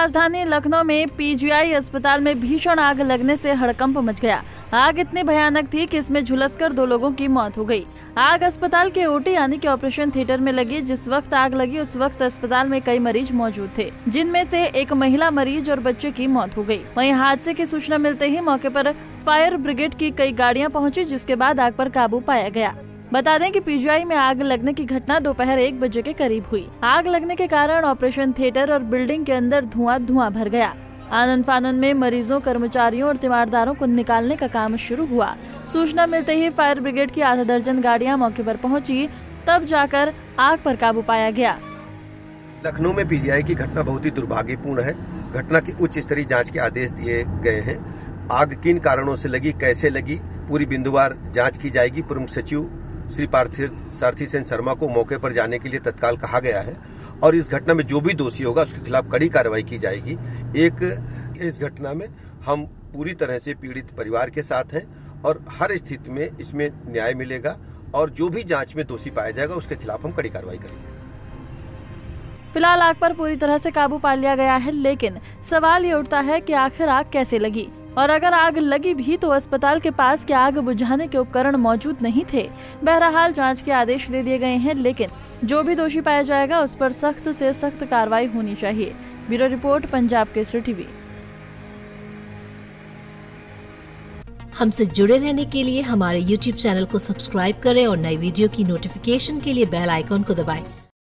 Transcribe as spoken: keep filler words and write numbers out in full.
राजधानी लखनऊ में पीजीआई अस्पताल में भीषण आग लगने से हड़कंप मच गया। आग इतनी भयानक थी कि इसमें झुलसकर दो लोगों की मौत हो गई। आग अस्पताल के ओटी यानी कि ऑपरेशन थिएटर में लगी। जिस वक्त आग लगी उस वक्त अस्पताल में कई मरीज मौजूद थे, जिनमें से एक महिला मरीज और बच्चे की मौत हो गई। वहीं हादसे की सूचना मिलते ही मौके पर फायर ब्रिगेड की कई गाड़ियां पहुंची, जिसके बाद आग पर काबू पाया गया। बता दें कि पीजीआई में आग लगने की घटना दोपहर एक बजे के करीब हुई। आग लगने के कारण ऑपरेशन थिएटर और बिल्डिंग के अंदर धुआं धुआं भर गया। आनन फानन में मरीजों, कर्मचारियों और तीमारदारों को निकालने का काम शुरू हुआ। सूचना मिलते ही फायर ब्रिगेड की आधा दर्जन गाड़ियां मौके पर पहुंची, तब जाकर आग पर काबू पाया गया। लखनऊ में पीजीआई की घटना बहुत ही दुर्भाग्यपूर्ण है। घटना की उच्च स्तरीय जांच के आदेश दिए गए हैं। आग किन कारणों से लगी, कैसे लगी, पूरी बिंदुवार जांच की जाएगी। प्रमुख सचिव श्री सारथी सेन शर्मा को मौके पर जाने के लिए तत्काल कहा गया है और इस घटना में जो भी दोषी होगा उसके खिलाफ कड़ी कार्रवाई की जाएगी। एक इस घटना में हम पूरी तरह से पीड़ित परिवार के साथ हैं और हर स्थिति में इसमें न्याय मिलेगा और जो भी जांच में दोषी पाया जाएगा उसके खिलाफ हम कड़ी कार्रवाई करेंगे। फिलहाल आग पर पूरी तरह से काबू पा लिया गया है, लेकिन सवाल ये उठता है कि आखिर आग कैसे लगी और अगर आग लगी भी तो अस्पताल के पास क्या आग बुझाने के उपकरण मौजूद नहीं थे। बहरहाल जांच के आदेश दे दिए गए हैं, लेकिन जो भी दोषी पाया जाएगा उस पर सख्त से सख्त कार्रवाई होनी चाहिए। Bureau report, Punjab Kesari TV. हमसे जुड़े रहने के लिए हमारे यूट्यूब चैनल को सब्सक्राइब करें और नई वीडियो की नोटिफिकेशन के लिए बेल आइकॉन को दबाएं।